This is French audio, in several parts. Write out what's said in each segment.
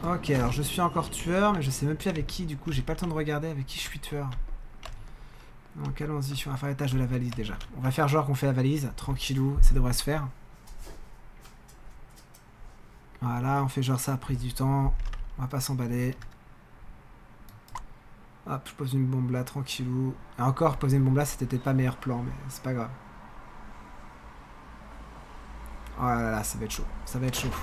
Ok, alors je suis encore tueur, mais je sais même plus avec qui, du coup, j'ai pas le temps de regarder avec qui je suis tueur. Donc allons-y, on va faire l'étage de la valise déjà. On va faire genre qu'on fait la valise, tranquillou, ça devrait se faire. Voilà, on fait genre ça a pris du temps, on va pas s'emballer. Hop, je pose une bombe là, tranquillou. Et encore, poser une bombe là, c'était peut-être pas le meilleur plan, mais c'est pas grave. Oh là là, ça va être chaud, ça va être chaud.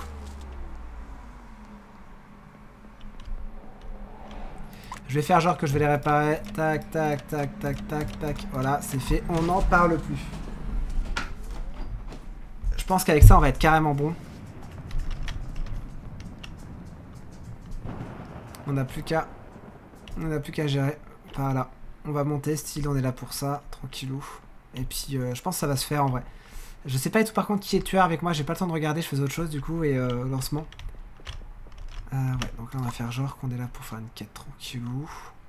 Je vais faire genre que je vais les réparer. Tac, tac, tac, tac, tac, tac. Voilà, c'est fait. On n'en parle plus. Je pense qu'avec ça, on va être carrément bon. On n'a plus qu'à... On n'a plus qu'à gérer. Voilà. On va monter, style, on est là pour ça. Tranquillou. Et puis, je pense que ça va se faire en vrai. Je sais pas du tout par contre qui est tueur avec moi. J'ai pas le temps de regarder, je faisais autre chose du coup. Et lancement. Ouais, donc là, on va faire genre qu'on est là pour faire une quête tranquillou.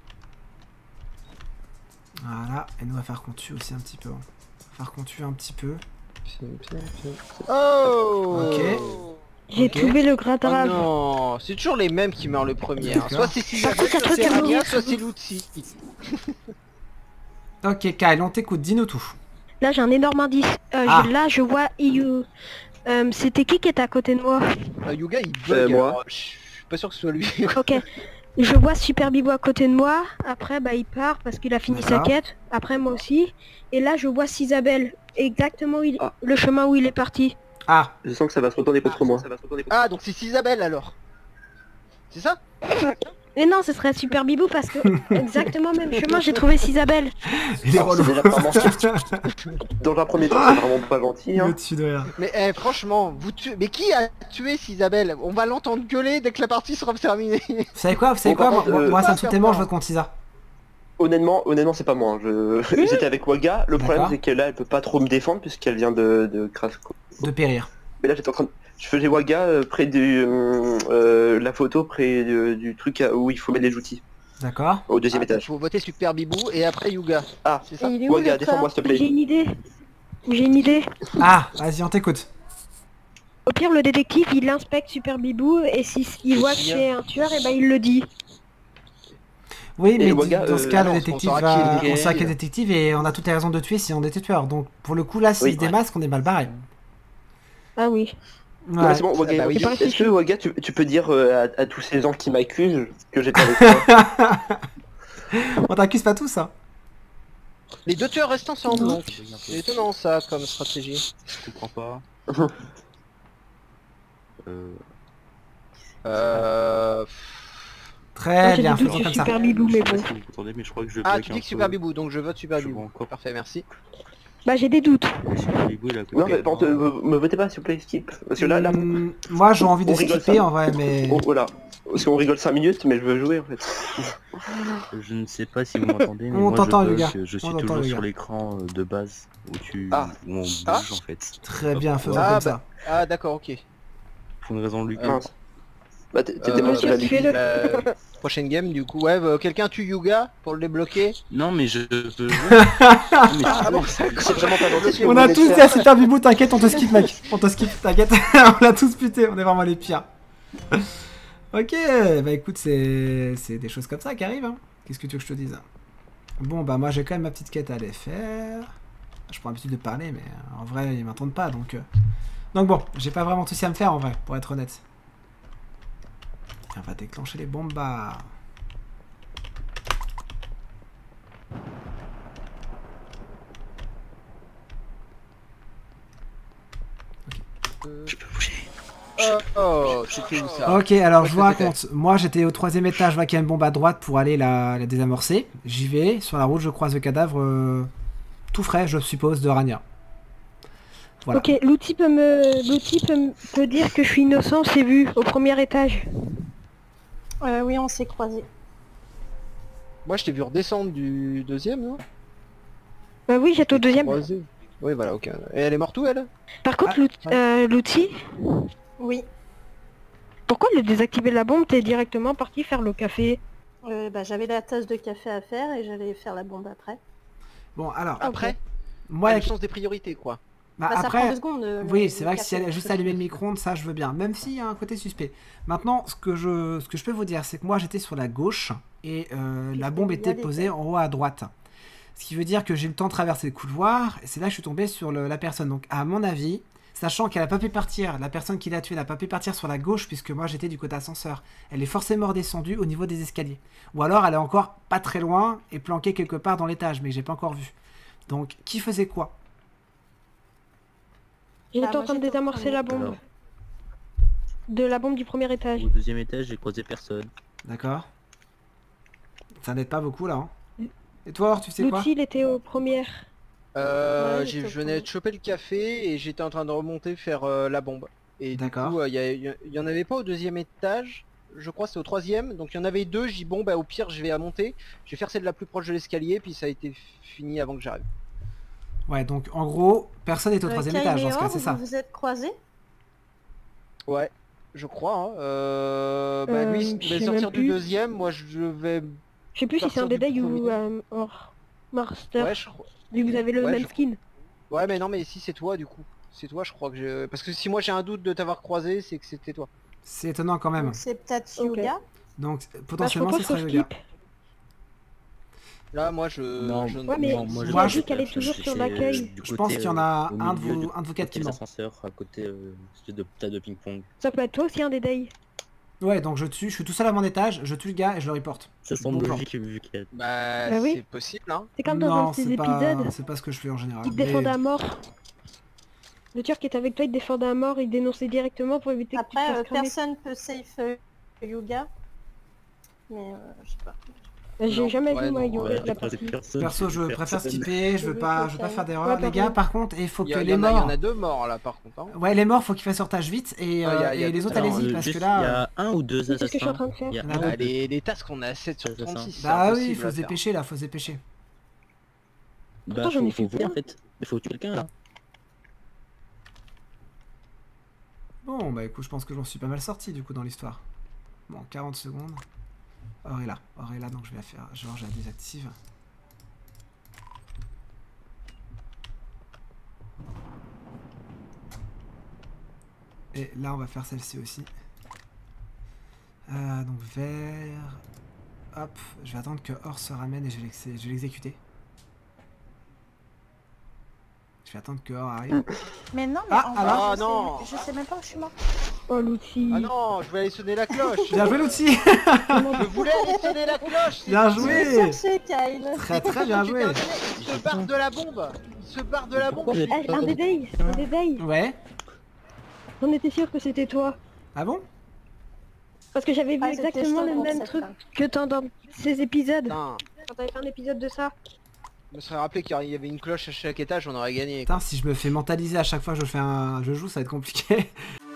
Voilà. Et nous, on va faire qu'on tue aussi un petit peu. On va faire qu'on tue un petit peu. Oh. Ok. J'ai trouvé le gratin. Oh non, c'est toujours les mêmes qui meurent le premier. Hein. Soit c'est Cizabel, contre, soit c'est un truc à Rania, vous soit c'est Lutti. Ok, Kyle, on t'écoute, dis-nous tout. Là j'ai un énorme indice. Là je vois EU. C'était qui était à côté de moi? Yuga il bug. Moi. Je suis pas sûr que ce soit lui. Ok. Je vois Super Bibo à côté de moi. Après bah il part parce qu'il a fini sa quête. Après moi aussi. Et là je vois Cizabel. Exactement le chemin où il est parti. Ah. Je sens que ça va se retourner contre moi. Ah donc c'est Cizabel alors. C'est ça? Mais non, ce serait Super Bibou parce que exactement même chemin, j'ai trouvé Cizabel. Il est relou. Déjà pas dans un premier temps, c'est vraiment pas gentil. Hein. Mais franchement, vous tuez. Mais qui a tué Cizabel? On va l'entendre gueuler dès que la partie sera terminée. Vous savez quoi? Moi ça me fout tellement, je vote contre Ciza. Honnêtement, c'est pas moi. J'étais avec Waga. Le problème c'est que là, elle peut pas trop me défendre puisqu'elle vient de périr. Mais là, j'étais en train de... Je faisais Waga près de la photo, près du truc où il faut mettre les outils. D'accord. Au deuxième étage. Faut voter Super Bibou et après Yuga. Ah, c'est ça. Waga, défends-moi s'il te plaît. J'ai une idée. Ah, vas-y, on t'écoute. Au pire, le détective, il inspecte Super Bibou et s'il voit que c'est un tueur, et ben il le dit. Oui, mais Waga, dans ce cas, le détective va... On sait qui est détective et on a toutes les raisons de tuer si on était tueur. Donc, pour le coup, là, s'il se démasque, on est mal barré. Ah oui. Ouais. Non, c'est bon, Waga, bah oui. est-ce que Waga, tu peux dire à tous ces gens qui m'accusent que j'étais avec toi? On t'accuse pas tous, hein. Les deux tueurs restent ensemble donc. C'est étonnant ça comme stratégie. Je comprends pas. Très bien, faisons comme ça. Super Bibou, mais bon. Attendez, mais je crois que je Ah, tu dis que Super Bibou, donc je vote Super Bibou. encore. Parfait, merci. Bah j'ai des doutes. Non, mais par contre, me votez pas s'il vous plaît, skip. Parce que là, moi j'ai envie de on rigole skipper ça. en vrai, mais... Oh, voilà. Parce qu'on rigole 5 minutes, mais je veux jouer en fait. Je ne sais pas si vous m'entendez, mais On moi t'entend, je Yuga. bug, je suis On toujours t'entend, sur Yuga. l'écran de base où on bouge en fait. Très bien, faisons comme ça. Ah d'accord, ok. Pour une raison Lucas. Mince. Bah t'étais pas sur la monsieur, ligne. Prochaine game du coup, ouais, quelqu'un tue Yuga pour le débloquer. Non mais je peux... Ah bon, C'est vraiment pas gentil. On a tous dit à Super Bibou, t'inquiète, on te skip mec. On te skip, t'inquiète. On l'a tous buté, on est vraiment les pires. Ok, bah écoute, c'est des choses comme ça qui arrivent. Hein. Qu'est-ce que tu veux que je te dise? Bon, bah moi j'ai quand même ma petite quête à aller faire. Je prends l'habitude de parler, mais en vrai, ils m'entendent pas, donc... Donc bon, j'ai pas vraiment de soucis à me faire en vrai, pour être honnête. Et on va déclencher les bombes bah. Je peux bouger. Oh, c'était où ça? Ok, alors je vous raconte. Moi j'étais au 3ème étage, je vois qu'il y a une bombe à droite pour aller la désamorcer. J'y vais, sur la route je croise le cadavre tout frais, je suppose, de Rania. Voilà. Ok, l'outil peut dire que je suis innocent, c'est vu au premier étage. Oui, on s'est croisés. Moi je t'ai vu redescendre du deuxième, non? Bah oui, j'étais au deuxième. Croisé. Oui, voilà, ok. Et elle est morte où elle? Par contre, l'outil, Oui. pourquoi le désactiver la bombe, t'es directement parti faire le café? Bah, j'avais la tasse de café à faire et j'allais faire la bombe après. Bon, alors, Après? moi, Ah, le sens des priorités quoi. Bah, Bah, ça après, prend 2 secondes. oui, c'est vrai que si café, elle a juste allumé le micro-ondes, ça je veux bien. Même s'il y a un côté suspect. Maintenant, ce que je peux vous dire, c'est que moi j'étais sur la gauche et la bombe était posée en haut à droite. Ce qui veut dire que j'ai eu le temps de traverser le couloir et c'est là que je suis tombé sur la personne. Donc, à mon avis, sachant qu'elle n'a pas pu partir, la personne qui l'a tuée n'a pas pu partir sur la gauche puisque moi j'étais du côté ascenseur. Elle est forcément redescendue au niveau des escaliers. Ou alors elle est encore pas très loin et planquée quelque part dans l'étage, mais que j'ai pas encore vu. Donc, qui faisait quoi? J'étais Ah, en train de moi, j'étais au désamorcer la bombe. Alors, De la bombe du premier étage. au deuxième étage, j'ai croisé personne. D'accord. Ça n'aide pas beaucoup là. Hein. Et toi, Or, tu sais quoi? L'outil, il était aux premières. Ouais, Je c'est venais de choper le café et j'étais en train de remonter faire la bombe. Et du D'accord. coup, il y en avait pas au deuxième étage, je crois c'est au troisième, donc il y en avait deux, j'ai dit bon bah au pire je vais à monter, je vais faire celle la plus proche de l'escalier, puis ça a été fini avant que j'arrive. Ouais, donc en gros, personne n'est au troisième étage dans ce cas, c'est ça. Vous vous êtes croisés? Ouais, je crois. Hein. Bah lui il je devait sais sortir même du plus. deuxième, moi je vais... Je sais plus si c'est un Partir du détail ou premier. hors master. Ouais, je crois. Vu que vous avez le Ouais, même je- skin. Ouais mais non mais si c'est toi du coup. C'est toi je crois que je... Parce que si moi j'ai un doute de t'avoir croisé, c'est que c'était toi. C'est étonnant quand même. Donc c'est peut-être Ok. Yuga. Donc Bah, je potentiellement ce propose qu'on serait Yoga. skip. Là moi je... Non, je... Ouais, mais non, moi, il a je dit qu'elle est toujours sur l'accueil. Je pense qu'il y en a un de vous quatre qui ment. l'ascenseur à côté de tas de ping-pong. Ça peut être toi aussi un détail. Ouais, donc je suis tout seul à mon étage, je tue le gars et je le reporte. Ça semble Bon plan. logique vu qu'il y a... Bah, Bah oui. c'est possible hein. C'est comme dans un Non, de ces c'est pas, épisodes. c'est pas ce que je fais en général. Il te Mais- défendait à mort. Le tueur qui est avec toi, il te défendait à mort, il dénonçait directement pour éviter que tu te Après, fasses cramer. personne peut safe Yuga. Mais je sais pas. J'ai Non, jamais ouais, vu moi non, Yoga Ouais, de la croisé partie. personne, Perso, j'ai je vu préfère personne. skipper, je veux pas faire d'erreur. Ouais, Les pareil. gars, par contre, il faut que Il les y en morts... a deux morts là par contre. Hein. Ouais, les morts, faut qu'ils fassent sortage vite et, il y a et les autres, Alors, allez-y, parce juste, que là... il y a un ou deux C'est ce que je suis en assassins. train de faire. Il y a Ah, un ou Ah, deux. les tasks on est à 7 sur C'est ça. 36. c'est Bah oui, impossible il faut à se faire. dépêcher là, faut se dépêcher. Bah, Pourtant, j'en ai faut fait voir en plein. fait. Il faut tuer quelqu'un là. Bon, bah écoute, je pense que j'en suis pas mal sorti du coup dans l'histoire. Bon, 40 secondes. Or est là, donc je vais la faire. Genre, je la désactive. Et là, on va faire celle-ci aussi. Donc vert. Hop, je vais attendre que Or se ramène et je vais l'exécuter. Je vais attendre que Or arrive. Mais non, mais Ah, en vrai, alors je sais- non. je sais même pas où je suis mort. Oh l'outil. Ah non, je vais aller sonner la cloche. Bien joué l'outil. Je voulais aller sonner la cloche. Bien Je joué. vais chercher Kyle. Très très bien joué. Il se barre de la bombe. Il se barre de la bombe. Pourquoi vous êtes Eh, un détail, un détail. Ouais. On était sûr que c'était toi. Ah bon? Parce que j'avais vu Ah, c'était exactement je le pour même cette truc femme. que dans ces épisodes. Putain, Quand t'avais fait un épisode de ça. je me serais rappelé qu'il y avait une cloche à chaque étage, on aurait gagné. Putain, si je me fais mentaliser à chaque fois que je joue, ça va être compliqué.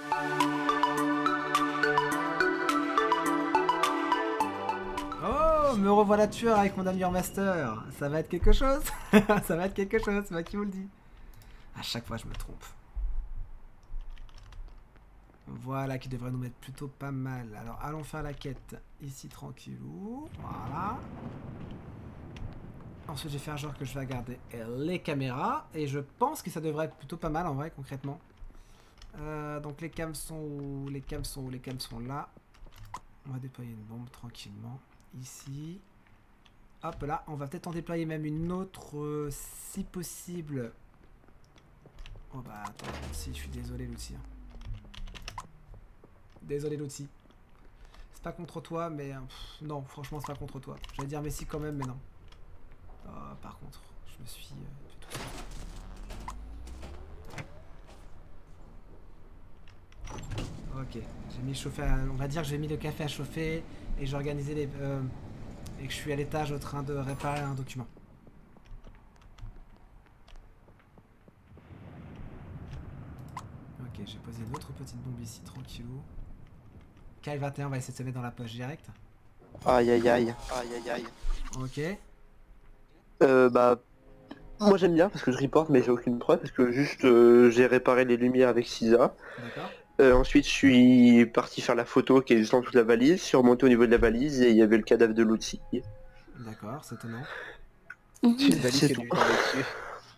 Oh, me revoilà tueur avec mon ami master. Ça va être quelque chose. Ça va être quelque chose, c'est moi qui vous le dis. À chaque fois, je me trompe. Voilà, qui devrait nous mettre plutôt pas mal. Alors, allons faire la quête ici, tranquillou. Voilà. Ensuite, je vais faire genre que je vais regarder les caméras. Et je pense que ça devrait être plutôt pas mal, en vrai, concrètement. Donc, les cams sont où? Les cams sont où? Les cams sont là. On va déployer une bombe tranquillement. Ici. Hop, là. On va peut-être en déployer même une autre, si possible. Oh, bah, attends. Si, je suis désolé, l'outil. Désolé l'outil. C'est pas contre toi, mais... non, franchement, c'est pas contre toi. J'allais dire mais si quand même, mais non. Par contre, je me suis... du tout seul. Ok, j'ai mis le chauffer à... On va dire que j'ai mis le café à chauffer et j'ai organisé les... et que je suis à l'étage en train de réparer un document. Ok, j'ai posé une autre petite bombe ici, tranquillou. K21, on va essayer de se mettre dans la poche directe. Aïe aïe aïe. Aïe aïe aïe. Ok. Bah, moi j'aime bien parce que je reporte mais j'ai aucune preuve parce que juste j'ai réparé les lumières avec Sisa. D'accord. Ensuite je suis parti faire la photo qui est juste en dessous de la valise, je suis remonté au niveau de la valise et il y avait le cadavre de l'outil. D'accord, c'est étonnant. C'est une valise C'est qui a tout. dû tomber dessus.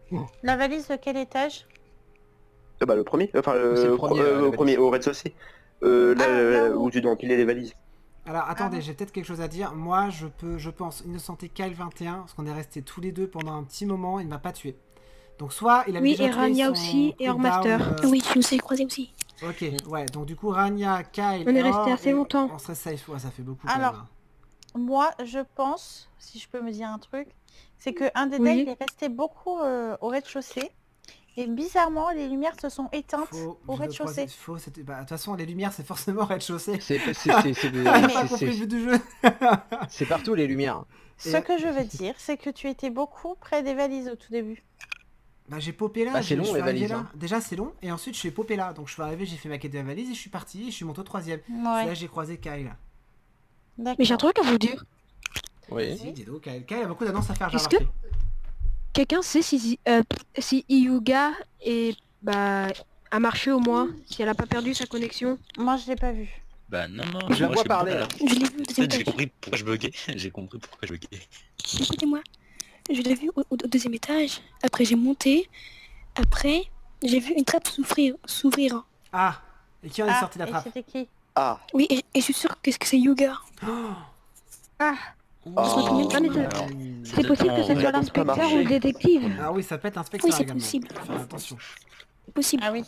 La valise de quel étage? Bah le premier, enfin C'est le premier, la au premier, au rez-de-chaussée. Là où tu dois empiler les valises. Alors attendez, j'ai peut-être quelque chose à dire. Moi, je pense innocenter Kyle 21, parce qu'on est restés tous les deux pendant un petit moment, il ne m'a pas tué. Donc soit il avait Oui, déjà et tué Rania son aussi, et cooldown, Hormaster. Oui, je vous ai croisé aussi. Ok, ouais, donc du coup Rania, Kyle... On est et resté Or, assez et longtemps. On serait safe, ouais, ça fait beaucoup quand Alors, même, hein. moi, je pense, si je peux me dire un truc, c'est que un des Oui. decks est resté beaucoup au rez-de-chaussée. Et bizarrement, les lumières se sont éteintes Faux, au je rez-de-chaussée. faux, c'était... Bah, de toute façon, les lumières, c'est forcément rez-de-chaussée. C'est J'ai pas compris le but du jeu. c'est partout les lumières. Ce que je veux dire, c'est que tu étais beaucoup près des valises au tout début. Bah j'ai popé là, Bah, c'est je long, suis les arrivé valises, là. hein. Déjà c'est long, et ensuite je suis popé là. Donc je suis arrivé, j'ai fait ma quête de la valise, et je suis parti, et je suis monté au 3ème. C'est là Ouais, que j'ai croisé Kyle. Mais j'ai un d'accord. truc à vous dire. Oui. Vas-y, dis donc, Kyle a beaucoup d'annonces à faire, j'ai Est-ce que- remarqué. Quelqu'un sait si Iyuga a marché au moins, si elle a pas perdu sa connexion? Moi, je l'ai pas vu. Bah non, non, Je la moi, vois suis parler, pas là. là. Je l'ai vu au deuxième Peut-être j'ai étage. compris pourquoi je buguais. J'ai compris pourquoi je buguais. Écoutez-moi, je l'ai vu au deuxième étage. Après, j'ai monté. Après, j'ai vu une trappe s'ouvrir. Ah, et qui en est sorti de la et trappe? c'était qui? Ah. Oui, et je suis sûre que c'est Yuga. Ah, Oh. Ah, mais c'est possible que ce soit l'inspecteur ou le détective. Ah oui, ça peut être inspecteur Oui, c'est également. possible. Faut faire attention. Possible. ah oui.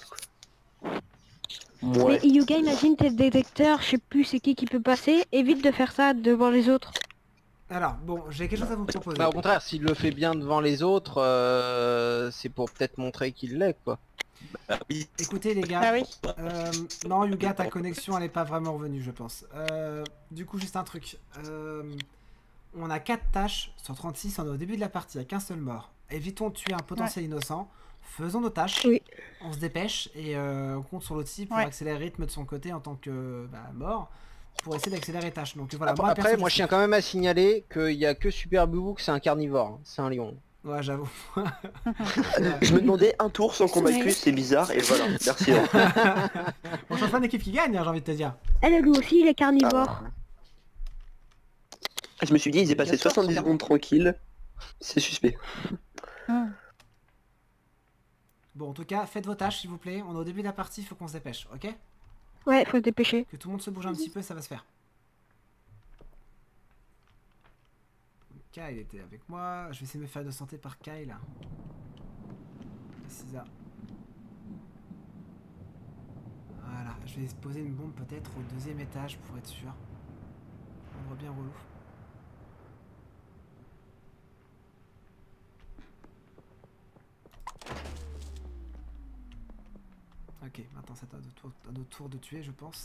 Mais Ouais. Iyuga, imagine t'es le détecteur, je sais plus c'est qui peut passer, évite de faire ça devant les autres. Alors, bon, j'ai quelque chose à vous proposer. Bah au contraire, s'il le fait bien devant les autres, c'est pour peut-être montrer qu'il l'est quoi. Bah oui. Écoutez les gars, Ah oui. non Yuga, ta connexion elle est pas vraiment revenue je pense. Du coup juste un truc. On a 4 tâches sur 36, on est au début de la partie, il n'y a qu'un seul mort. Évitons de tuer un potentiel innocent, faisons nos tâches, Oui. on se dépêche et on compte sur l'autre pour Ouais. accélérer le rythme de son côté en tant que mort, pour essayer d'accélérer les tâches. Donc voilà, Après, perso, moi je tiens quand même à signaler qu'il y a que Super Boubou que c'est un carnivore, hein. C'est un lion. Ouais j'avoue. Je me demandais un tour sans qu'on m'accuse, c'est bizarre, et voilà, merci. Hein. On change pas d'équipe qui gagne, hein, j'ai envie de te dire. Elle, lui aussi, il est carnivore. Je me suis dit, ils aient passé Bien sûr, 70 super. secondes tranquilles. C'est suspect. Bon en tout cas, faites vos tâches s'il vous plaît, on est au début de la partie, il faut qu'on se dépêche, ok? Ouais, faut se dépêcher. Que tout le monde se bouge un petit peu, ça va se faire. Kyle était avec moi. Je vais essayer de me faire de santé par Kyle. Cisa. Voilà, je vais poser une bombe peut-être au 2e étage pour être sûr. Endroit bien relou. Ok, maintenant c'est à notre tour de tuer, je pense.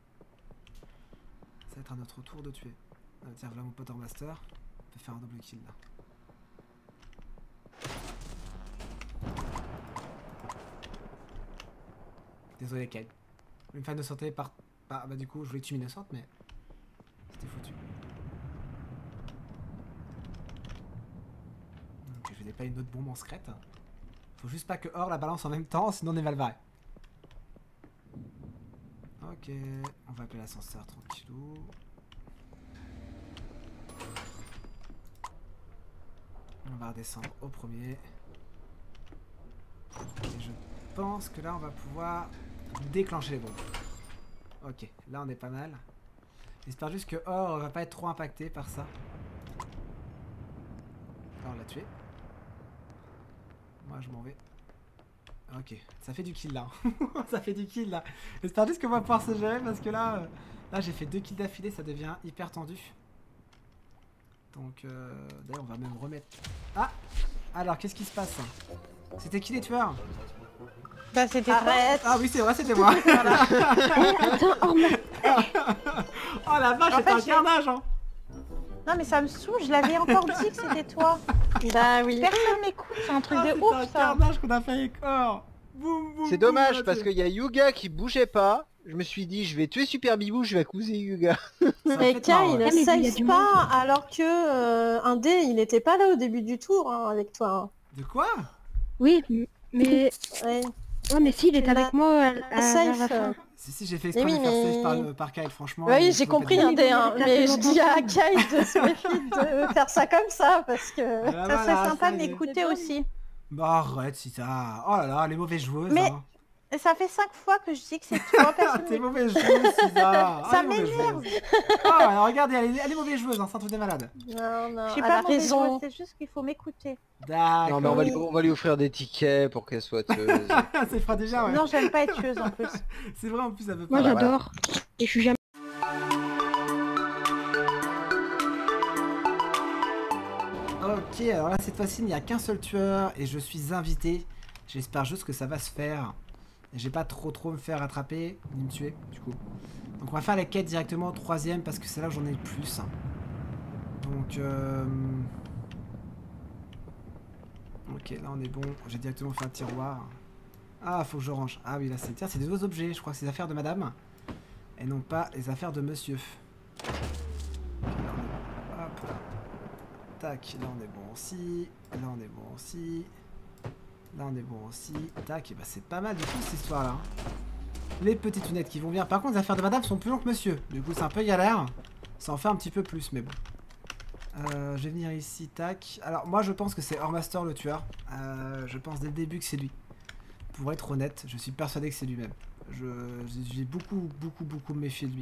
Ça va être à notre tour de tuer. Tiens, voilà mon pote Master. On peut faire un double kill là. Désolé, Kyle. Une fan de santé par... Bah du coup, je voulais tuer une innocente, mais... C'était foutu. Ok, je faisais pas une autre bombe en secrète. Faut juste pas que Or la balance en même temps, sinon on est mal barré. Ok, on va appeler l'ascenseur tranquillou. On va redescendre au premier. Et je pense que là on va pouvoir déclencher les bombes. Ok, là on est pas mal. J'espère juste que Or va pas être trop impacté par ça. Là on l'a tué. Moi je m'en vais. Ok, ça fait du kill là. Ça fait du kill là. J'espère juste qu'on va pouvoir se gérer parce que là, là j'ai fait 2 kills d'affilée, ça devient hyper tendu. Donc d'ailleurs on va même remettre... Ah! Alors qu'est-ce qui se passe? C'était qui les tueurs? Bah c'était Arrête. Ah oui c'est vrai, c'était moi. Attends, Oh la vache, En c'était fait, un carnage hein. Non mais ça me saoule, je l'avais encore dit que c'était toi. Bah oui. Personne m'écoute, c'est un truc Ah, de c'était ouf un ça. carnage qu'on a fait avec Or. Boum, boum, C'est boum, dommage on l'a parce tué. qu'il y a Yuga qui bougeait pas. Je me suis dit je vais tuer Super Bibou, je vais accuser Yuga. Ça Mais fait Kyle, marre, ouais. mais il y a safe du pas, alors que un dé, il était pas là au début du tour hein, avec toi. De quoi? oui, mais... Ouais. Ouais, mais si, il est Tu avec moi à la Safe. fin. Si j'ai fait exprès Mais de oui, faire mais- safe par Kyle franchement. Oui, il j'ai faut pas compris dire. un dé, hein, Ça mais fait je longtemps dis à que- Kyle de se méfier de faire ça comme ça parce que. Ah, Ça voilà, serait sympa ça de y est. m'écouter aussi. Bah arrête si ça... Oh là là, les mauvaises joueuses. Mais- Hein. Ça fait 5 fois que je dis que c'est toi, personne. T'es mauvaise joueuse, Sisa. Ça Ah, les mauvaises m'énerve. joueuses. Ah, regardez, elle est mauvaise joueuse, hein, c'est un truc de malade. Non, non, Je suis elle pas a mauvaise raison. joueuse, c'est juste qu'il faut m'écouter. D'accord. Non mais on va lui offrir des tickets pour qu'elle soit tueuse. Ça fera déjà, ouais. Non, j'aime pas être tueuse en plus. C'est vrai, en plus, ça veut Moi pas. j'adore. Et je suis jamais... Ok, alors là, cette fois-ci, il n'y a qu'un seul tueur et je suis invité. J'espère juste que ça va se faire. Et j'ai pas trop me faire attraper, ni me tuer, du coup. Donc on va faire la quête directement au 3ème parce que c'est là où j'en ai le plus. Donc, ok, là on est bon. J'ai directement fait un tiroir. Ah, faut que je range. Ah oui, là c'est... Tiens, c'est des nouveaux objets. Je crois que c'est les affaires de madame. Et non pas les affaires de monsieur. Ok, là, on est bon. Hop là. Tac, là on est bon aussi. Là on est bon aussi. Là on est bon aussi. Tac, et bah c'est pas mal du coup cette histoire là. Les petites lunettes qui vont bien. Par contre les affaires de madame sont plus longues que monsieur. Du coup c'est un peu galère. Ça en fait un petit peu plus mais bon. Je vais venir ici, tac. Alors moi je pense que c'est Hormaster le tueur. Je pense dès le début que c'est lui. Pour être honnête, je suis persuadé que c'est lui-même. J'ai beaucoup méfié de lui.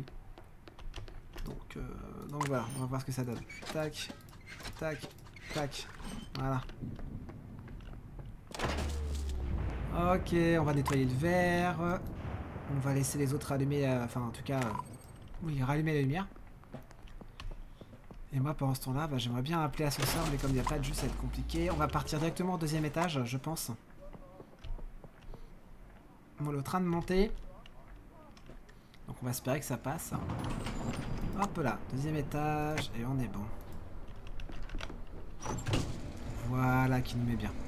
Donc voilà, on va voir ce que ça donne. Tac, tac, tac. Voilà. Ok, on va nettoyer le verre. On va laisser les autres allumer, enfin en tout cas, oui, rallumer la lumière. Et moi pendant ce temps-là, bah, j'aimerais bien appeler ascenseur, mais comme il n'y a pas de jus, ça va être compliqué. On va partir directement au 2ème étage, je pense. Bon, le train de monter. Donc on va espérer que ça passe. Hop là, 2ème étage, et on est bon. Voilà, qui nous met bien.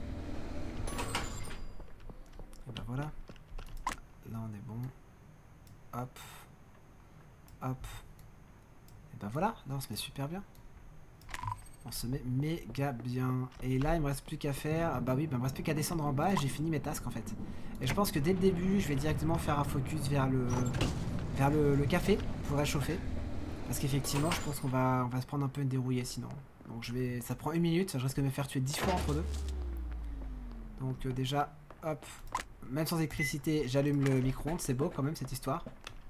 Et ben voilà. Là on est bon. Hop. Hop. Et ben voilà, là on se met super bien. On se met méga bien. Et là il me reste plus qu'à faire... Ah bah oui, bah, il me reste plus qu'à descendre en bas et j'ai fini mes tasks en fait. Et je pense que dès le début je vais directement faire un focus vers le café pour réchauffer. Parce qu'effectivement je pense qu'on va se prendre un peu une dérouillée sinon. Donc ça prend 1 minute, je risque de me faire tuer 10 fois entre deux. Donc déjà, hop, même sans électricité, j'allume le micro-ondes, c'est beau quand même cette histoire.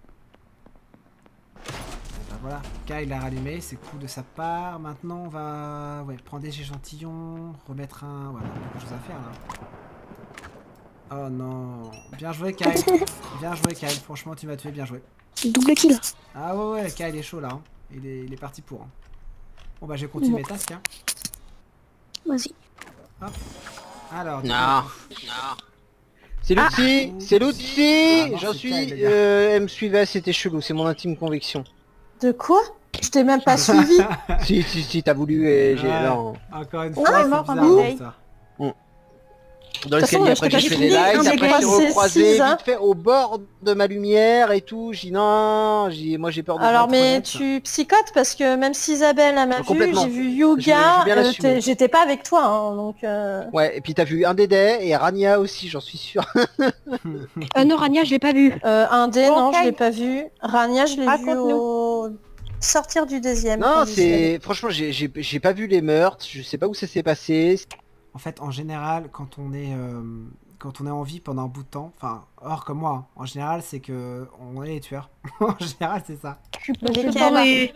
Et ben voilà, Kyle l'a rallumé, c'est cool de sa part. Maintenant on va prendre des échantillons, remettre un... Voilà, beaucoup de choses à faire là. Oh non, bien joué Kyle, bien joué Kyle, franchement tu m'as tué, bien joué. Double kill. Ah ouais, Kyle est chaud là, hein. Il est parti pour. Hein. Bon bah je vais continuer mes tasks. Hein. Vas-y. Hop. Alors. Non. C'est l'outil, c'est l'outil. Ah non, J'en c'est suis. Kyle, les gars. Elle me suivait, c'était chelou, c'est mon intime conviction. De quoi? Je t'ai même pas suivi. Si, t'as voulu et j'ai. Ouais. Non. Encore une Oh, fois, elle est c'est morte en bizarre, médaille. ça. Dans le toute façon, escalier, je après t'ai j'ai pas fait des suivi, likes, j'ai après j'ai passé recroisé 6, hein. vite fait au bord de ma lumière et tout. J'ai dit non, moi j'ai peur de Alors pas être mais honnête. tu psychotes parce que même si Isabelle elle m'a vu, Complètement. j'ai vu Je Yuga, veux bien l'assumer. j'étais pas avec toi hein, donc Ouais, et puis t'as vu un Dédé et Rania aussi, j'en suis sûr. Non, Rania, je l'ai pas vu. un dé Bon, non je Kyle. l'ai pas vu. Rania je l'ai vu Raconte-nous. au sortir du deuxième. Non, quand j'y suis allée. c'est franchement j'ai pas vu les meurtres, je sais pas où ça s'est passé. En fait, en général, quand on est en vie pendant un bout de temps, enfin, hors comme moi, hein, en général, c'est que on est les tueurs. En général, c'est ça. J'étais Bon, là. et-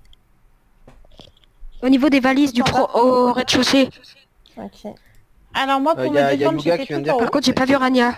Au niveau des valises du pro au rez-de-chaussée. Ok. Alors moi pour Y me a défendre Yuga j'étais qui vient de tout en dire Par haut. contre, j'ai pas vu Rania.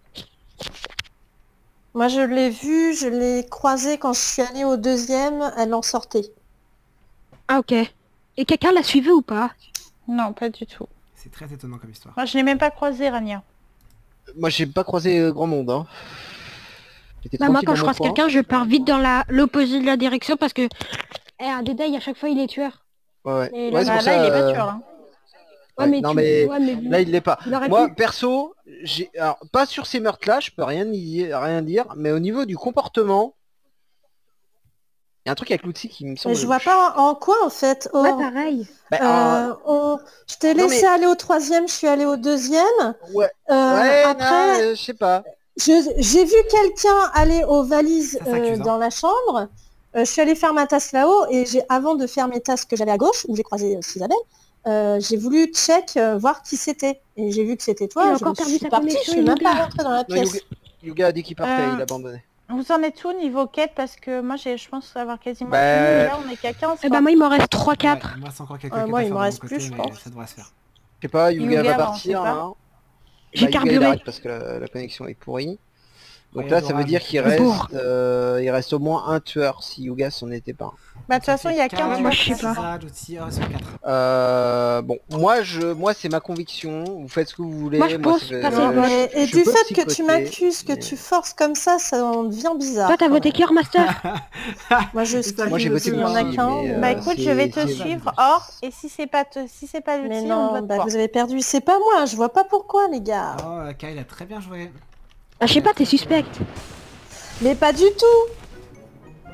Moi je l'ai vu, je l'ai croisé quand je suis allée au deuxième, elle en sortait. Ah, ok. Et quelqu'un l'a suivi ou pas? Non pas du tout. C'est très étonnant comme histoire. Moi je l'ai même pas croisé Rania. Moi j'ai pas croisé grand monde hein. J'étais Bah, moi, tranquille quand dans je mon croise coin. quelqu'un, je pars vite dans l'opposé de la direction parce que... un détail, à chaque fois, il est tueur. Ouais. Et Ouais, c'est là, pour ça, il est pas tueur là. Ouais, ouais, mais non, tu... mais ouais, mais... là il l'est pas. il aurait Moi pu. perso, alors pas sur ces meurtres là, je peux rien dire, mais au niveau du comportement, il y a un truc avec l'outil qui me semble. Mais je vois pas en quoi en fait. Ouais, Or, pareil. Bah, je t'ai Non, laissé mais- aller au troisième, je suis allée au deuxième. ouais. Ouais, Après, non, je sais pas. j'ai vu quelqu'un aller aux valises Ça s'accuse, hein. dans la chambre. Je suis allée faire ma tasse là-haut et avant de faire mes tasses que j'allais à gauche, où j'ai croisé Isabelle, j'ai voulu check, voir qui c'était. Et j'ai vu que c'était Il toi, a je encore perdu suis sa partie, je connexion, suis même pas Yuga. rentrée dans la Non, pièce. Yuga a dit qu'il partait, il a abandonné. Vous en êtes où niveau quête? Parce que moi, je pense avoir quasiment Bah, fini. Et là, on est qu'à 15. Eh bah moi il m'en reste 3-4. Ouais, moi, c'est encore quelques Ouais, quêtes moi, à il faire me de mon reste côté, plus, je mais pense. ça devrait se faire. Je sais pas, Yuga Yuga, va bah, on partir. sait pas. Hein. J'ai Yuga, il carburé. arrête parce que la connexion est pourrie. Donc Ouais, là, ça veut adorable. dire qu'il Le reste, pauvre. il reste au moins un tueur si Yuga s'en était pas. Bah, de toute façon, il y a qu'un Quatre, moi, tueur. je sais pas. Sage aussi, sur 4. Bon, moi c'est ma conviction. Vous faites ce que vous voulez. Moi, je pense c'est- pas Non, ça va. mais, et je du peux fait que tu psychoter, m'accuses, que mais- tu forces comme ça en devient bizarre. Toi t'as quand voté même. qui hors master? Moi, je C'est ça, skip. Moi j'ai voté Il y en a aussi, qu'un. mais, Bah écoute, je vais te c'est- suivre hors, et si c'est pas le Mais tir, on non, vote bah, pas. vous avez perdu. C'est pas moi, je vois pas pourquoi, les gars. Oh, Kyle a très bien joué. Ah je sais pas, t'es suspect. Mais pas du tout.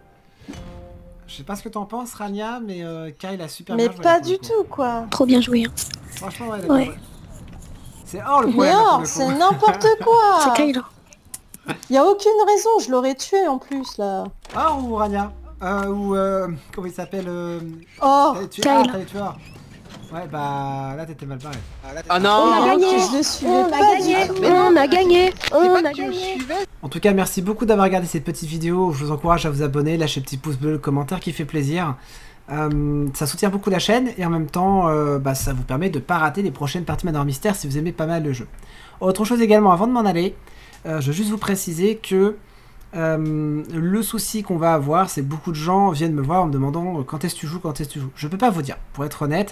Je sais pas ce que t'en penses, Rania, mais Kyle a super Mais bien joué. pas pour le du coup. tout, quoi. Trop bien joué. Hein. Franchement, ouais, d'accord. Ouais. Ouais. C'est hors le Mais problème. là, pour or, le coup. c'est n'importe quoi. C'est Kyle. Il y a aucune raison, je l'aurais tué en plus, là. Or ou Rania comment il s'appelle Oh, t'allais tuer Or. Ouais, bah là t'étais mal barré. Ah On non. a gagné. je le suivais On a pas gagné. du tout. On a gagné. C'est On pas a que tu me gagné. suivais. En tout cas, merci beaucoup d'avoir regardé cette petite vidéo. Je vous encourage à vous abonner, lâcher le petit pouce bleu, le commentaire qui fait plaisir. Ça soutient beaucoup la chaîne et en même temps, ça vous permet de ne pas rater les prochaines parties Manoir Mystère si vous aimez pas mal le jeu. Autre chose également, avant de m'en aller, je veux juste vous préciser que le souci qu'on va avoir, c'est que beaucoup de gens viennent me voir en me demandant quand est-ce que tu joues, quand est-ce que tu joues. Je peux pas vous dire, pour être honnête,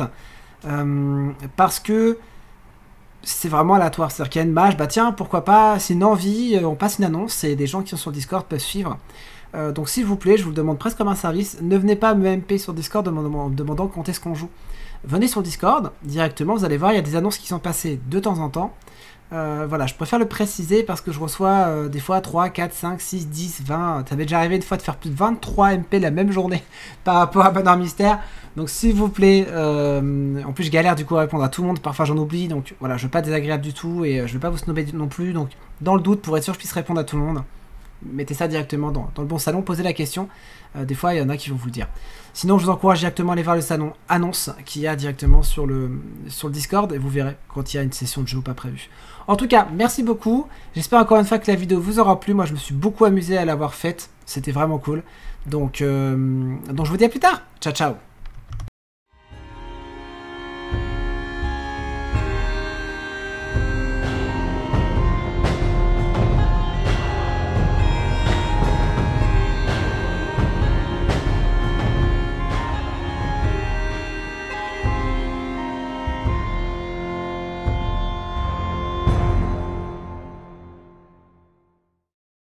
parce que c'est vraiment aléatoire. C'est-à-dire qu'il y a une mage, bah tiens, pourquoi pas, c'est une envie, on passe une annonce et des gens qui sont sur Discord peuvent suivre. Donc s'il vous plaît, je vous le demande presque comme un service, ne venez pas me MP sur Discord en me demandant quand est-ce qu'on joue. Venez sur Discord, directement, vous allez voir, il y a des annonces qui sont passées de temps en temps. Voilà, je préfère le préciser parce que je reçois des fois 3, 4, 5, 6, 10, 20. Ça m'est déjà arrivé une fois de faire plus de 23 MP la même journée par rapport à Manoir Mystère. Donc s'il vous plaît, en plus je galère du coup à répondre à tout le monde, parfois j'en oublie. Donc voilà, je veux pas être désagréable du tout et je veux pas vous snobber non plus. Donc dans le doute, pour être sûr que je puisse répondre à tout le monde, mettez ça directement dans le bon salon, posez la question. Des fois il y en a qui vont vous le dire. Sinon je vous encourage directement à aller voir le salon annonce qu'il y a directement sur le Discord et vous verrez quand il y a une session de jeu ou pas prévue. En tout cas, merci beaucoup. J'espère encore une fois que la vidéo vous aura plu. Moi je me suis beaucoup amusé à l'avoir faite. C'était vraiment cool. Donc je vous dis à plus tard. Ciao ciao.